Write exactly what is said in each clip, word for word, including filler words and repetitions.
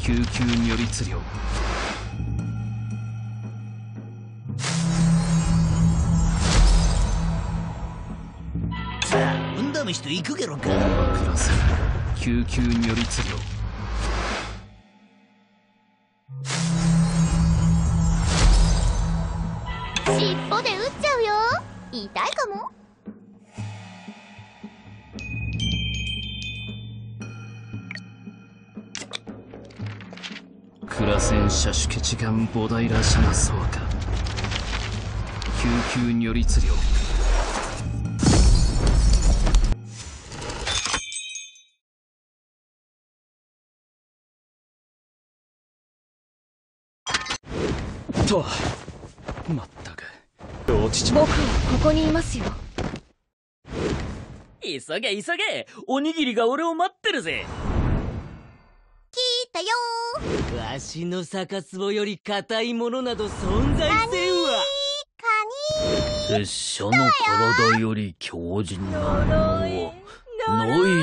救急如律令。 さあ運試しと行くゲロか。 プラス救急如律令。 尻尾で撃っちゃうよ。痛いかも。 クラセンシャシュケチガンボダイラシャナソワカ。救急如律令。とまったく落ちちまう。 僕はここにいますよ。 急げ急げ、おにぎりが俺を待ってるぜ。 聞いたよわしの逆壺より硬いものなど存在せんわ。 カニ拙者の体より強靭なものはないでござる。 ほらお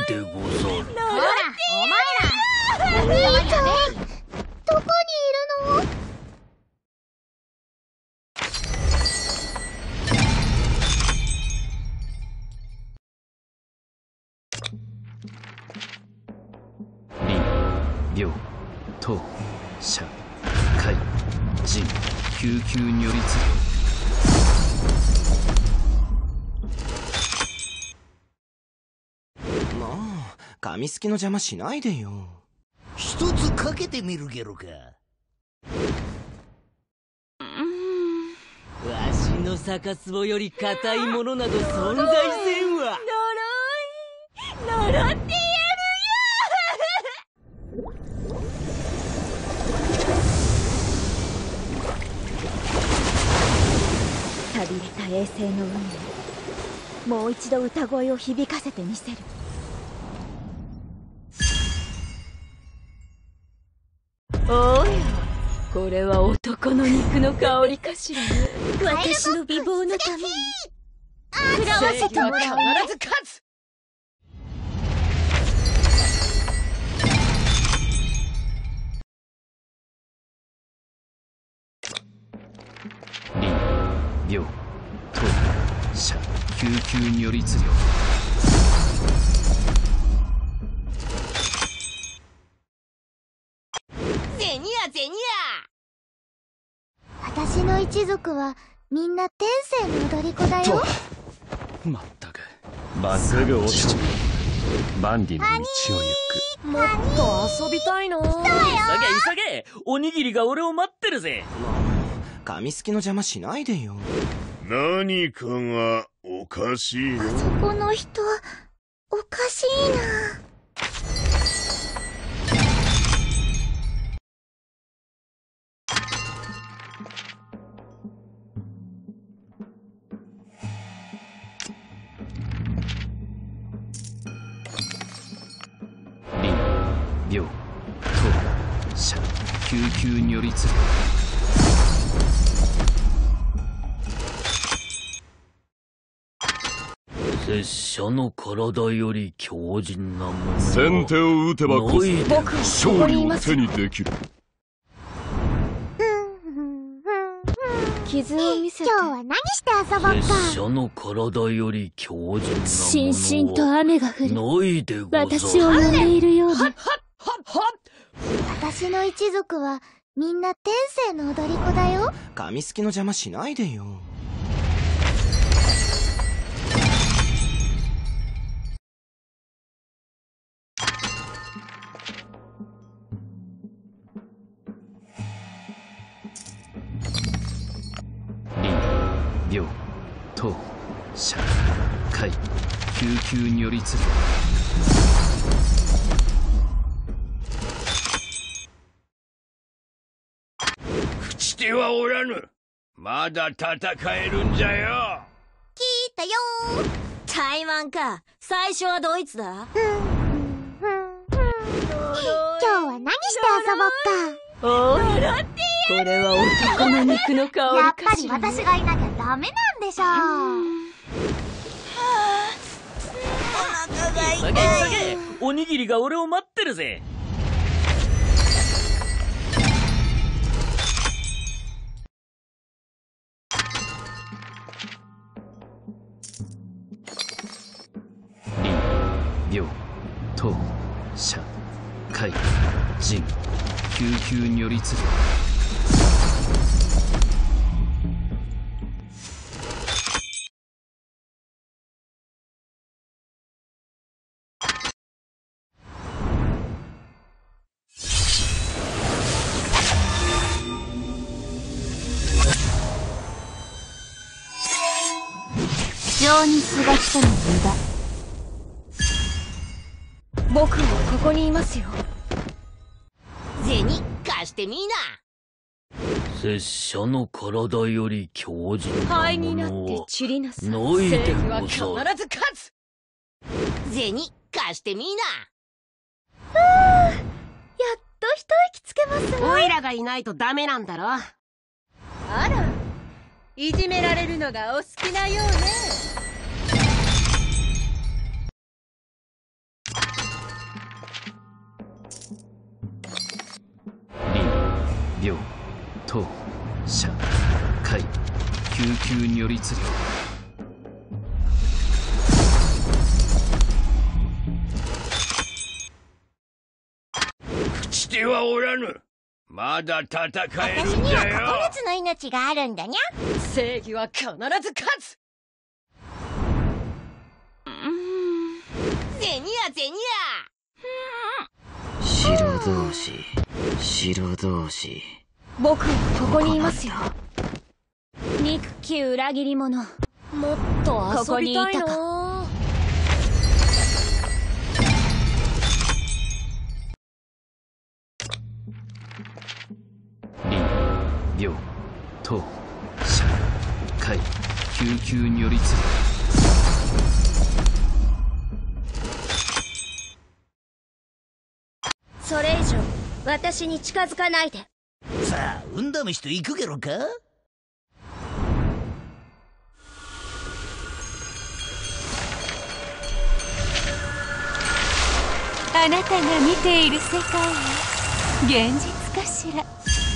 前らお兄ちゃんどこにいるの。 林、病、闘、者、海、人、救急如律令。 まあ紙すきの邪魔しないでよ。 一つかけてみるゲロか。 わしの逆壺より硬いものなど存在せんわ。 呪い呪って寂れた衛星の海にもう一度歌声を響かせてみせる。おや、これは男の肉の香りかしらね。私の美貌のために食らわせてもらう。 必ず勝つ。 林、病、闘、者、救急如律令。 ゼニアゼニ私の一族はみんな天性の踊り子だよ。 まったくすぐ落ちちまう。万里の道を行く。 ア。もっと遊びたいな。 急げ急げ、おにぎりが俺を待ってるぜ。 まあ紙すきの邪魔しないでよ。 何かがおかしいよ。 あそこの人おかしいな。 林、病、闘、者、救急如律令。 拙者の体より強靭なものは先手を打てばこそ僕はここ勝利をにいますよ。 手にできる。 傷を見せて。 今日は何して遊ぼっ拙か。 者の体より強靭なものはしんしんと雨が降る。 ないでござる。 私を呼んでいるようで。 私の一族はみんな天性の踊り子だよ。 紙すきの邪魔しないでよ。 林、病、闘、者、海、救急如律令。 口手はおらぬ。まだ戦えるんじゃよ。 聞いたよ台湾か。最初はドイツだ。 今日は何して遊ぼっか。 おい、これは男の肉の香やっぱりりかしらね。 私がいなきゃダメなんでしょ。 急げ急げ、おにぎりが俺を待ってるぜ。 海陣救急如律令。 情にすがったの無駄。 僕はここにいますよ。 銭貸してみな。 拙者の体より強靭な灰になってものは散りなさい。 のいでござる。 正義は必ず勝つ。 銭貸してみな。 やっと一息つけますわ。 オイラがいないとダメなんだろ。 あら、いじめられるのがお好きなようね。 林、病、闘、者、海、救急如律令。 朽ちてはおらぬ。まだ戦えるんじゃ私にはここよの。つの命があるんだにゃ。 正義は必ず勝つ。 銭や銭や。 白同士白同士。 僕はここにいますよ。 憎き裏切り者。 もっと遊びたいここにいたな。 林、病、闘、者、海、救急如律令。 それ以上私に近づかないで。 さあ運試しと行くゲロか。 あなたが見ている世界は現実かしら。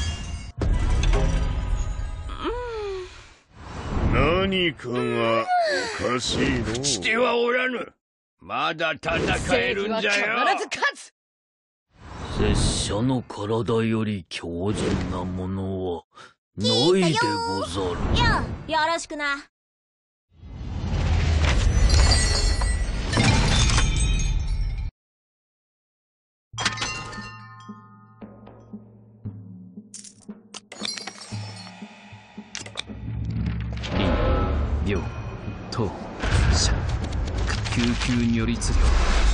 何かがおかしいの。朽ちてはおらぬ。まだ戦えるんじゃよ。 必ず勝つ。 拙者の体より強靭なものはないでござる。 よよろしくな。 林、病、闘、者、救急如律令。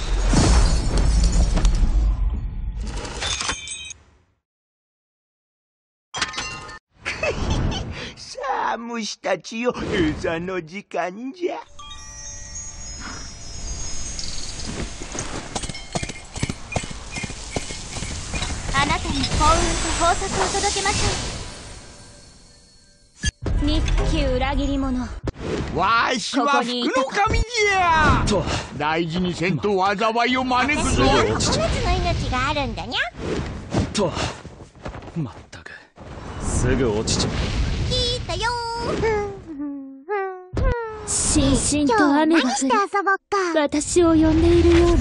さあ虫たちよ、餌の時間じゃ。 あなたに幸運と豊作を届けましょう。憎き裏切り者。 わしはここにい福たかの神じゃ。 と大事にせんと災いを招くぞ。 私にはここのつの命があるんだにゃ。 とまったくすぐ落ちちまう。 聞いたよー。しんしんと雨が降り、遊ぼっか。私を呼んでいるように。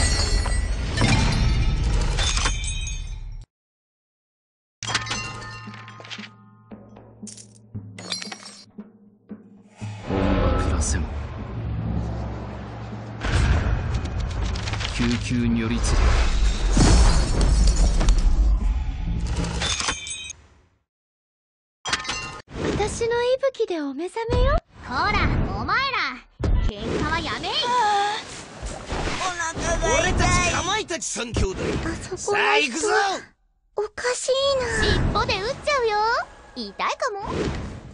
音楽らせも救急如律令。 私の息吹でお目覚めよ。ほらお前ら喧嘩はやめい。 俺たちかまいたち三兄弟。 あそこさあ行くぞ。 おかしいな。尻尾で撃っちゃうよ。痛いかも。聞い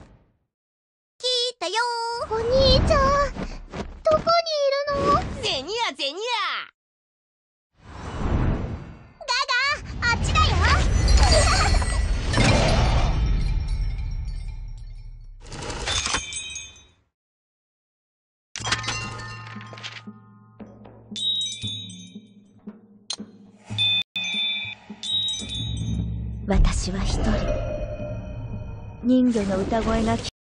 たよー。お兄ちゃんどこにいるの。 銭や銭や。 ガガあっちだよ。私は一人人魚の歌声が